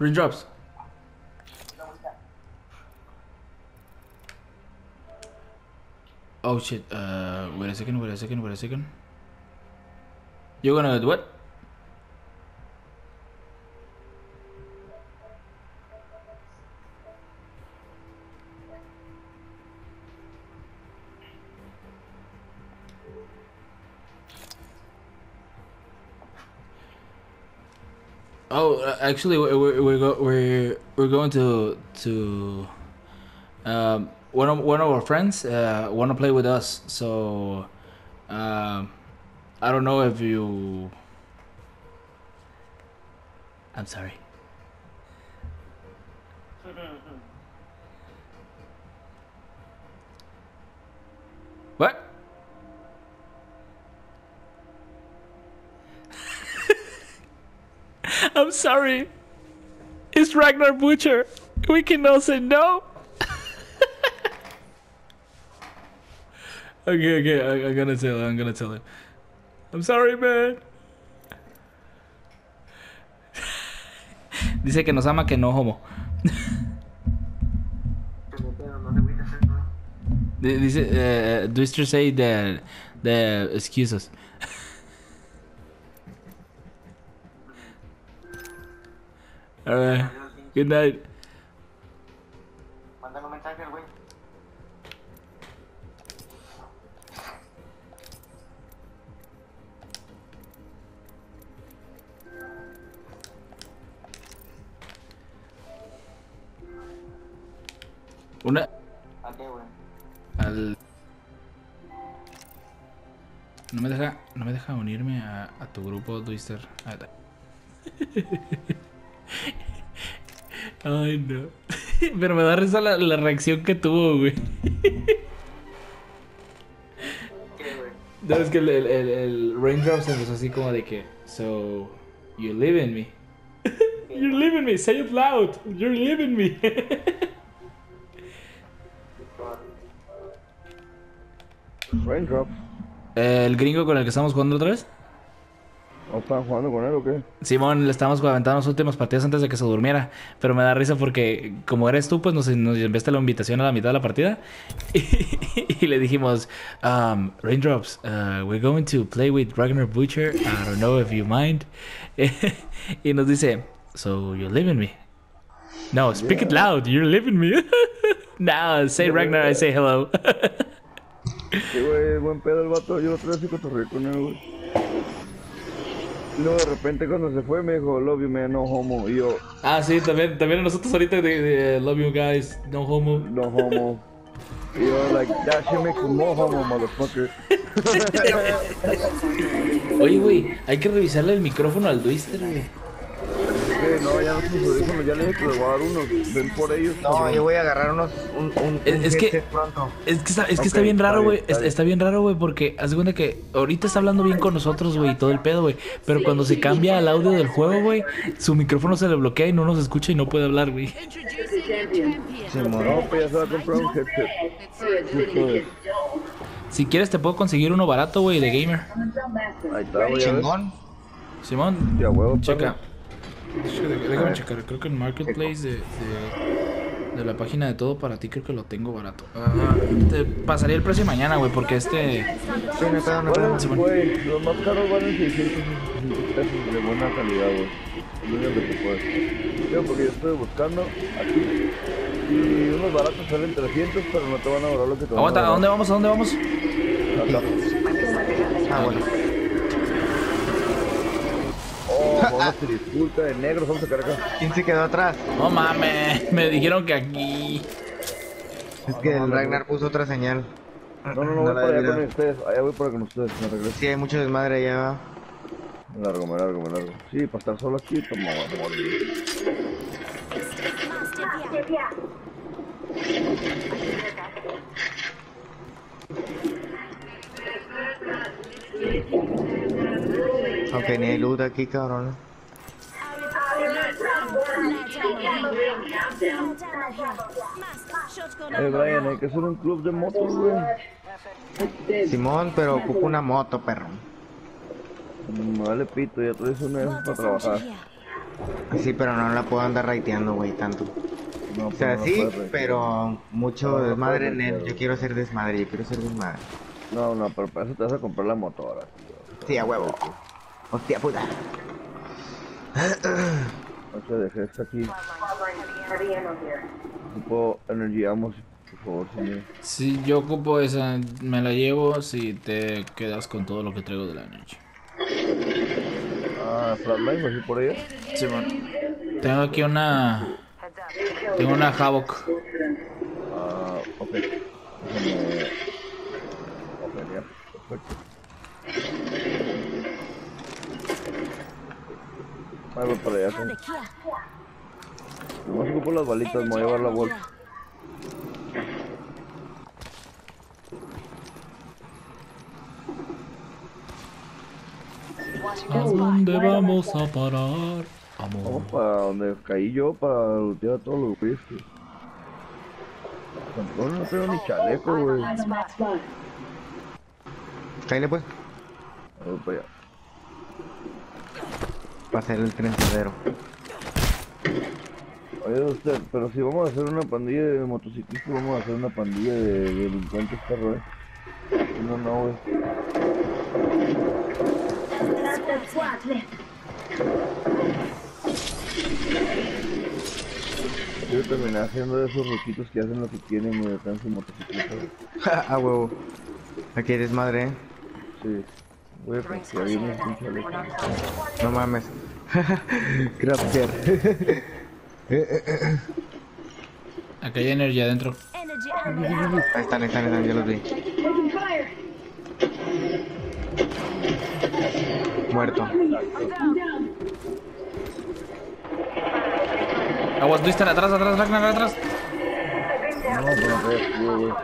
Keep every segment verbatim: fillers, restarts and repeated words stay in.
Raindrops. Oh shit, uh, wait a second, wait a second, wait a second. You're gonna do what? Oh, uh, actually, we're we're we're, go, we're we're going to to um one of one of our friends uh want to play with us. So, um, I don't know if you. I'm sorry. What? I'm sorry. It's Ragnar Butcher. We cannot say no. okay, okay. I, I'm gonna tell him. I'm gonna tell him. I'm sorry, man. Dice que nos ama, que no homo. Dice, uh, Twister say the the excuses. Alright, good night. Mándame un mensaje, güey. Una. ¿A qué, güey? Al. No me deja, no me deja unirme a, a tu grupo, Twister. Ay, no. Pero me da risa la, la reacción que tuvo, güey. ¿Qué, güey? No, es que el, el, el, el Raindrops empezó así como de que, so, you live in me. You live in me, say it loud. You live in me. Raindrops. El gringo con el que estamos jugando otra vez. ¿No estaban jugando con él o qué? Simón, le estábamos aventando los últimos partidos antes de que se durmiera. Pero me da risa porque, como eres tú, pues nos, nos enviaste la invitación a la mitad de la partida. Y, y le dijimos, um, Raindrops, uh, we're going to play with Ragnar Butcher. I don't know if you mind. Y nos dice, so you live in me. No, speak Yeah. it loud. You live in me. No, say Ragnar, I say hello. Sí, güey, buen pedo el vato. Yo otra vez sí cotorreé con él, güey. Y luego de repente cuando se fue me dijo, love you man, no homo. Y yo, Ah, sí, también, también nosotros ahorita de, de love you guys, no homo. no homo. Y yo, like, that shit makes you more homo, motherfucker. Oye, güey, hay que revisarle el micrófono al Twister, güey. Sí, no, ya no sus audífonos, ya le dije que le voy a dar unos. Ven por ellos. No, cabrón. yo voy a agarrar unos. Un, un, Es- un es que- headset pronto. Es que está, es que Ok, está bien está raro, bien, güey. está Está, bien. está bien raro, güey, porque haz de cuenta que ahorita está hablando bien con nosotros, güey, y todo el pedo, güey. Pero cuando se cambia al audio del juego, güey, su micrófono se le bloquea y no nos escucha y no puede hablar, güey. Sí, mono. No, pues ya se va a comprar un headset. Justo de- Si quieres te puedo conseguir uno barato, güey, de gamer. Ahí está, güey, ya ves. Chingón. Simón, Ya huevo, checa. perro. Déjame, déjame checar, creo que en Marketplace de, de, de la página de Todo Para Ti creo que lo tengo barato. Ah, te pasaría el precio mañana, güey, porque este... Sí, no hay pedo, no hay pedo. Bueno, Simón. güey, los más caros valen seiscientos pesos de buena calidad, güey. Lo único que se puede. Yo, porque yo estoy buscando aquí y unos baratos salen trescientos, pero no te van a durar lo que te van Aguanta, a ¿a dónde vamos? ¿A dónde vamos? Acá. Ah, bueno. Oh, vamos a disculpa de negros, vamos a sacar acá. ¿Quién se quedó atrás? No mames, me dijeron que aquí... Es que el Ragnar puso otra señal. No, no, no, voy la para allá debí con dar. ustedes. Allá voy para con ustedes, me regreso. Sí, hay mucho desmadre allá. Me largo, me largo, me largo. Sí, para estar solo aquí, pues me voy a morir. Aunque ni hay loot aquí, cabrón. Eh, Brian, hay que hacer un club de motos, güey. Simón, pero ocupo una moto, perro. Me vale pito, ya traes una de esas para trabajar. Sí, pero no la puedo andar raiteando, güey, tanto. No, O sea, no sí, puedes raitear. pero mucho No, no desmadre puedes en él. raitear, Yo quiero ser desmadre, yo quiero ser desmadre. No, no, pero para eso te vas a comprar la motora, tío. Sí, a huevo. Hostia puta. No te dejes aquí. Tipo Energy Amos, por favor, señor. Si yo ocupo esa, me la llevo si te quedas con todo lo que traigo de la noche. Ah, Flatline, así por ella. Sí, bueno. Tengo aquí una... Tengo una Havoc. Ah, ok. Déjame... Ok, ya. Perfecto. Ahí voy para allá, con... Nomás ocupo las balitas, me voy a llevar la bolsa. ¿A dónde vamos a parar, amor? Vamos para donde caí yo, para lootear a todos los whisky. Antonio, no tengo ni chaleco, güey. Cállate pues, Ahí voy para allá. para hacer el trenzadero. Oye, usted, pero si vamos a hacer una pandilla de motociclistas, vamos a hacer una pandilla de delincuentes, perro, eh. No, no, güey. Quiero terminar haciendo de esos roquitos que hacen lo que quieren y están en su motocicleta. A huevo. Aquí eres madre, eh. Sí. Voy a confiar en un pinche chaleco. No mames. Crafter. Acá hay energía adentro. Ahí están, ahí están, ahí están, ya los vi. Muerto. Aguas, Twister, atrás, atrás, Ragnar, atrás. No, pero no trae escudo, güey.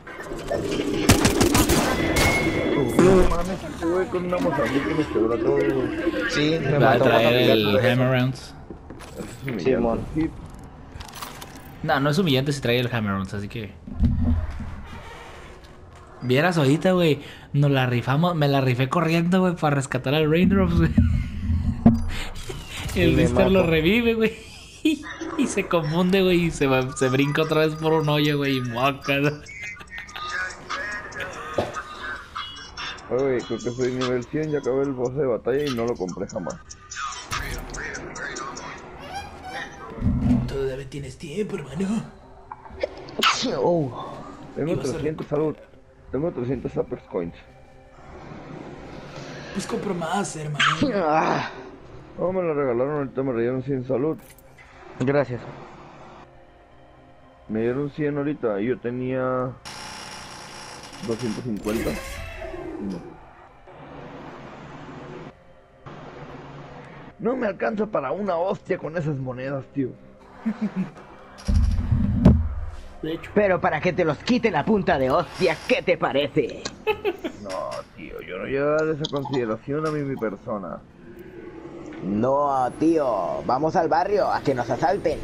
No mames, este güey con una mozambique nos quebró todo, güey. Sí, me Va a mató. traer el Hammer Rounds. Eso es Sí, mon. humillante. Sí, No, no es humillante si trae el Hammer Rounds, así que... Vieras ahorita, güey. Nos la rifamos, me la rifé corriendo, güey, para rescatar al Raindrops, güey. El me Twister lo mato. revive, güey. Y se confunde, güey, y se, va- se brinca otra vez por un hoyo, güey, y moca, ¿no? Oye, güey, creo que soy nivel cien, ya acabé el boss de batalla y no lo compré jamás. Todavía tienes tiempo, hermano. Oh. Tengo Ibas a trescientos salud. Tengo trescientos Apex Coins. Pues compro más, hermano. Ah. No, me lo regalaron, ahorita me dieron cien salud. Gracias. Me dieron cien ahorita y yo tenía doscientos cincuenta. No. No me alcanza para una hostia con esas monedas, tío. De hecho. Pero para que te los quiten a punta de hostia, ¿qué te parece? No, tío, yo no llevo a dar esa consideración a mí, mi persona. No, tío, vamos al barrio a que nos asalten.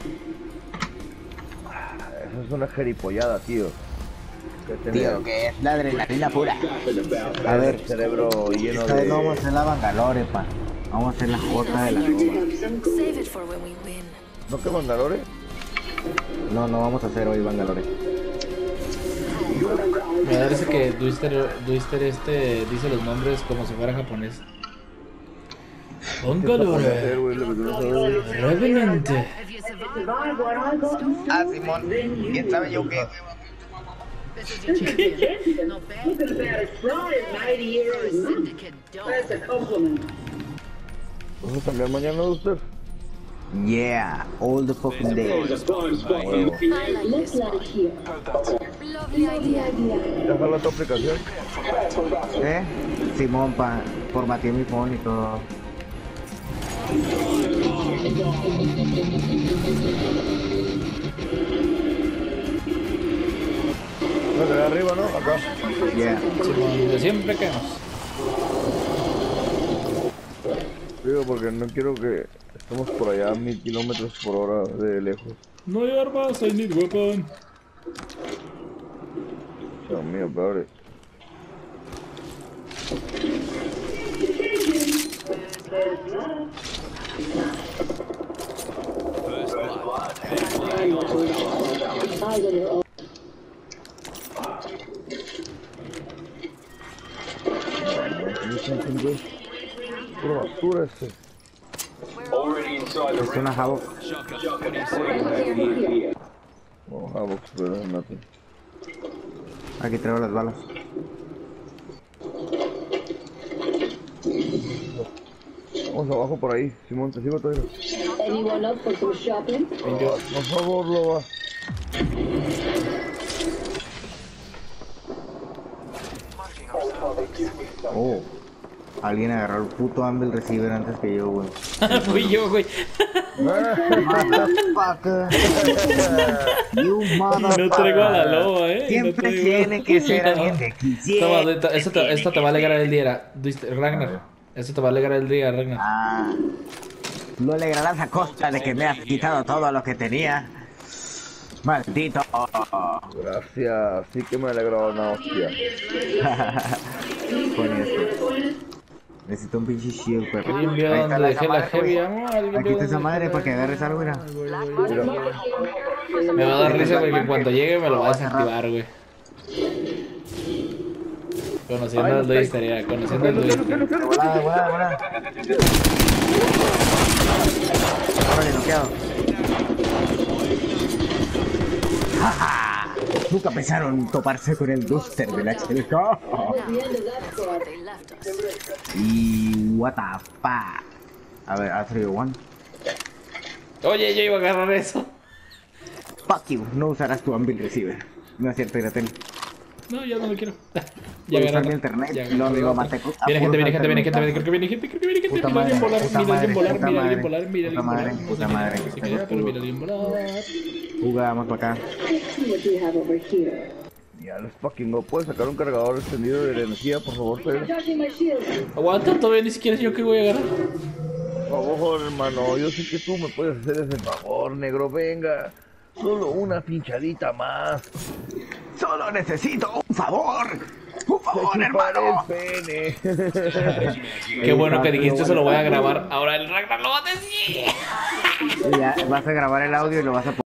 Eso es una jeripollada, tío. Que tener Tío, que es la adrenalina pura. A ver, el cerebro lleno esta vez no vamos a de... hacer la Bangalore, pa. Vamos a hacer la Jota de la Nova. Save it for when we win. ¿No que Bangalore? No, no vamos a hacer hoy Bangalore. Me parece que Twister, Twister este dice los nombres como si fuera japonés. Bangalore, güey, lo que tú no sabes. Revenant. Ah, Simón. ¿Quién sabe yo qué? ¿Vamos a cambiar mañana usted? Yeah, all the fucking day. I like this one. Lovely idea. ¿Ya jala tu aplicación? ¿Eh? Simón, pa. Formateé mi phone y todo. No, de arriba, ¿no? Acá. Yeah. Simón, de siempre que nos. Digo, porque no quiero que estemos por allá a mil kilómetros por hora de lejos. No hay armas, I need weapon. Dios mío, padre. Pura basura este. Es una Havoc. No, Havoc, pero no te... Aquí traigo las balas. Vamos abajo por ahí, Simón, te sigo todavía. Anyone up for some shopping? Oh, por favor, Loba. Oh. Alguien agarró el puto Anvil Receiver antes que yo, güey. Fui yo, güey. Motherfucker. You motherfucker. No traigo a la loba, eh. Siempre no tiene que ser alguien de aquí. Toma, esto, esto, te, esto te va a alegrar el día, Ragnar. Esto te va a alegrar el día, Ragnar. Ah, lo alegrarás a costa de que me has quitado todo lo que tenía. Maldito. Gracias, sí que me alegró una hostia. Con esto. Necesito un pinche shield, perro. ¿Alguien vio Ahí está donde la dejé la madre, heavy güey. ammo? ¿Alguien Aquí vio está esa dónde madre dejé para que la- agarres algo, mira. Me va a dar risa porque en cuanto llegue me lo va a desactivar, güey. Conociendo al Luis estaría, conociendo al Luis. Volada, volada, volada. Órale, noqueado. ¡Jaja! Nunca pensaron toparse con el Duster del Axel. Now, that's where they left us. Y what the fuck. A ver, A tres uno. Oye, yo iba a agarrar eso. Fuck you, no usarás tu Anvil Receiver. No es cierto, Iratel. No, ya no lo quiero. Voy a usar agarré- mi internet, ya lo agarré lo otro. maté. Viene gente, viene gente, viene gente, viene- creo que viene gente, creo que viene gente. Puta Mira a alguien madre, volar, puta mira a alguien madre, volar, puta mira a alguien madre, volar, mira a puta alguien volar. madre, No sé puta quién madre, es, no sé puta quién es, pero madre. mira a alguien volar. Jugamos para acá. See what you have over here. Ya les fucking go. ¿Puedes sacar un cargador extendido de energía, por favor, Pedro? Charging my shield. Aguanta, todavía ni siquiera sé yo que voy a agarrar. Por favor, hermano, yo sé que tú me puedes hacer ese favor, negro, venga. Solo una pinchadita más. Solo necesito un favor. Un Te favor, chuparé hermano. el pene. Qué bueno que dijiste, eso lo voy a grabar. Ahora el Ragnar lo va a decir. Y ya vas a grabar el audio y lo vas a